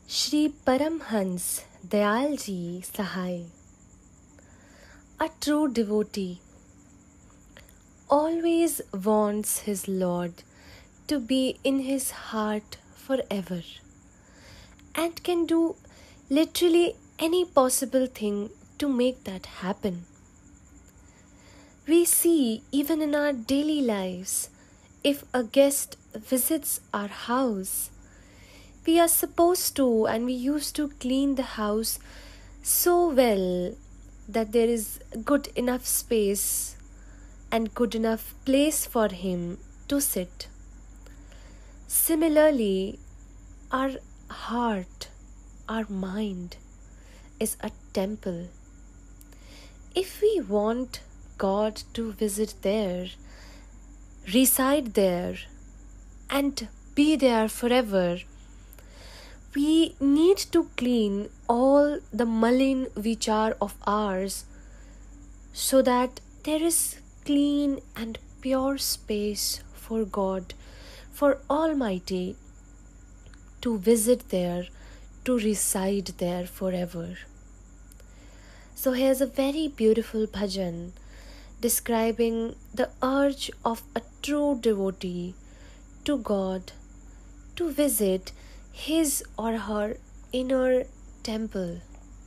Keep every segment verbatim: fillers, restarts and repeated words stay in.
Shri Paramhans Dayalji Sahai, a true devotee, always wants his Lord to be in his heart forever and can do literally any possible thing to make that happen. We see even in our daily lives, if a guest visits our house, we are supposed to and we used to clean the house so well that there is good enough space and good enough place for him to sit. Similarly, our heart, our mind is a temple. If we want God to visit there, reside there, and be there forever, we need to clean all the malin vichar of ours so that there is clean and pure space for God, for Almighty to visit there, to reside there forever. So here's a very beautiful bhajan describing the urge of a true devotee to God to visit his or her inner temple.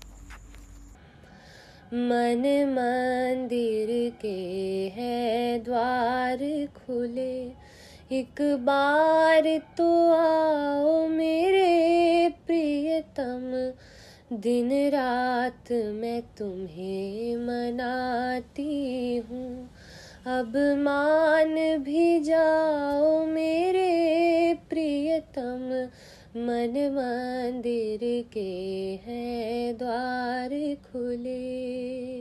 मन मंदिर के हैं द्वार खुले, एक बार तो आओ मेरे प्रियतम, दिन रात मैं तुम्हें मनाती हूँ, अब मान भी जाओ मेरे प्रियतम, मन मंदिर के हैं द्वार खुले।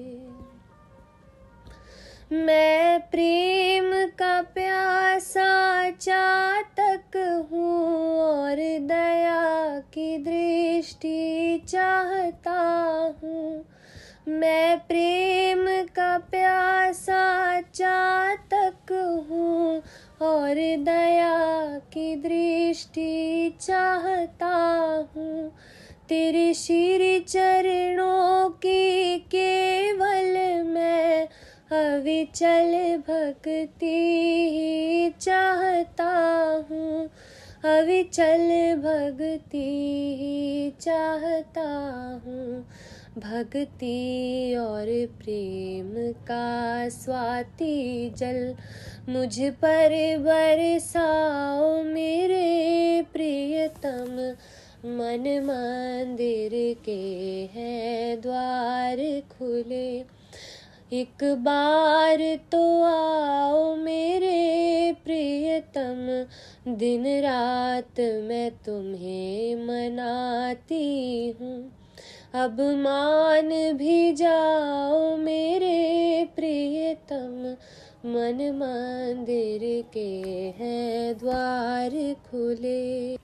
मैं प्रेम का प्यासा चातक हूँ और दया की दृष्टि चाहता हूँ, मैं प्रेम का प्यासा चातक हूँ और दया की दृष्टि चाहता हूँ, तेरे श्री चरणों की केवल मैं अविचल भक्ति ही चाहता हूँ, अविचल भक्ति ही चाहता हूँ, भक्ति और प्रेम का स्वाति जल मुझ पर बरसाओ मेरे प्रियतम, मन मंदिर के हैं द्वार खुले, एक बार तो आओ मेरे प्रियतम, दिन रात मैं तुम्हें मनाती हूँ, अब मान भी जाओ मेरे प्रियतम, मन मंदिर के हैं द्वार खुले।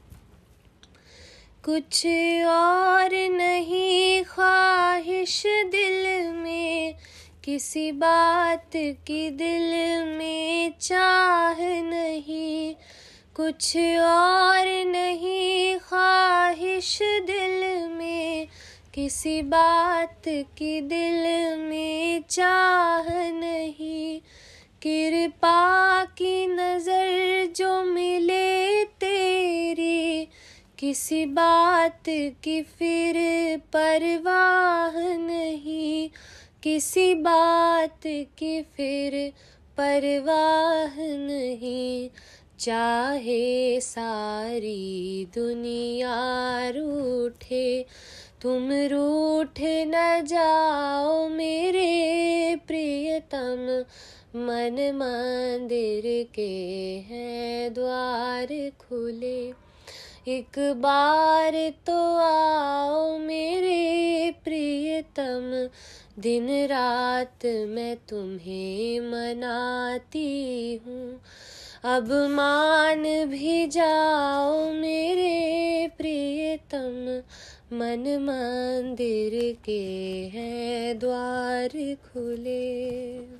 कुछ और नहीं ख्वाहिश दिल में, किसी बात की दिल में चाह नहीं, कुछ और नहीं ख्वाहिश दिल में, किसी बात की दिल में चाह नहीं, कृपा की नजर जो मिले तेरी, किसी बात की फिर परवाह नहीं, किसी बात की फिर परवाह नहीं, चाहे सारी दुनिया रूठे, तुम रूठ न जाओ मेरे प्रियतम, मन मंदिर के हैं द्वार खुले, एक बार तो आओ मेरे प्रियतम, दिन रात मैं तुम्हें मनाती हूँ, अब मान भी जाओ मेरे प्रियतम, मन मंदिर के हैं द्वार खुले।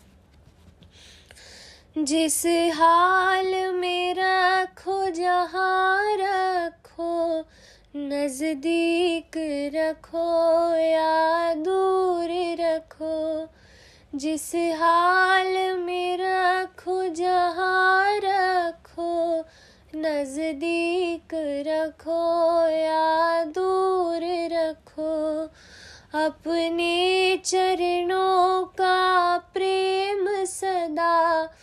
जिस हाल में रखो जहाँ रखो, नजदीक रखो या दूर रखो, जिस हाल में रखो जहाँ रखो, नजदीक रखो या दूर रखो, अपने चरणों का प्रेम सदा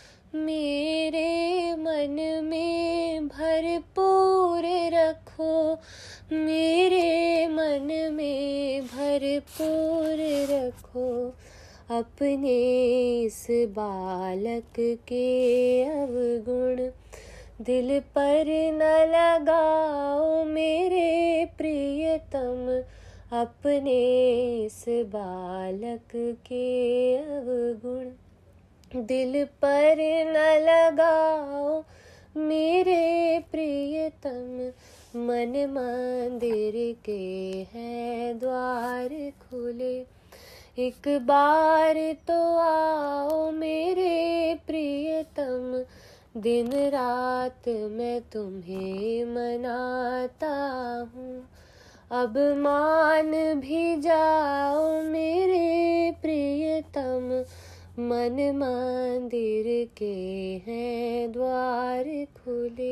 मेरे मन में भरपूर रखो, मेरे मन में भरपूर रखो। अपने इस बालक के अवगुण दिल पर न लगाओ मेरे प्रियतम, अपने इस बालक के अवगुण दिल पर न लगाओ मेरे प्रियतम, मन मंदिर के हैं द्वार खुले, एक बार तो आओ मेरे प्रियतम, दिन रात मैं तुम्हें मनाता हूँ, अब मान भी जाओ मेरे प्रियतम, मन मंदिर के हैं द्वार खुले।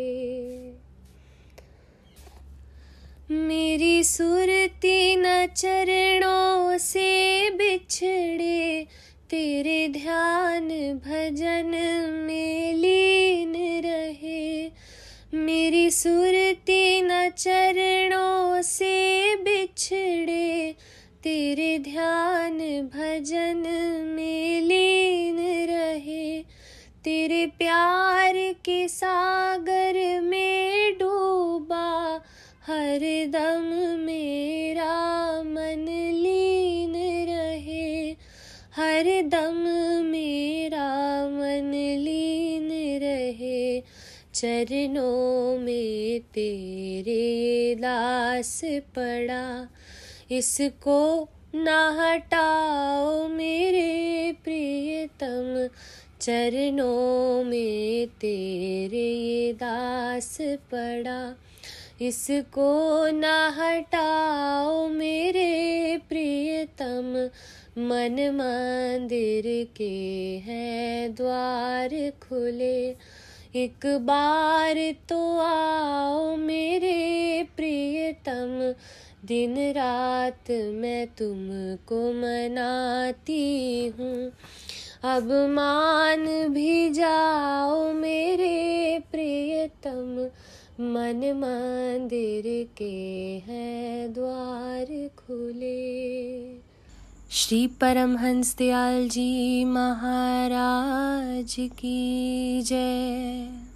मेरी सुरती न चरणों से बिछड़े, तेरे ध्यान भजन में लीन रहे, मेरी सुरती न चरणों से बिछड़े, तेरे ध्यान भजन में लीन रहे, तेरे प्यार के सागर में डूबा हर दम मेरा मन लीन रहे, हर दम मेरा मन लीन रहे, चरणों में तेरे दास पड़ा, इसको ना हटाओ मेरे प्रियतम, चरणों में तेरे ये दास पड़ा, इसको ना हटाओ मेरे प्रियतम, मन मंदिर के हैं द्वार खुले, एक बार तो आओ मेरे प्रियतम, दिन रात मैं तुमको मनाती हूँ, अब मान भी जाओ मेरे प्रियतम, मन मंदिर के हैं द्वार खुले। श्री परमहंस दयाल जी महाराज की जय।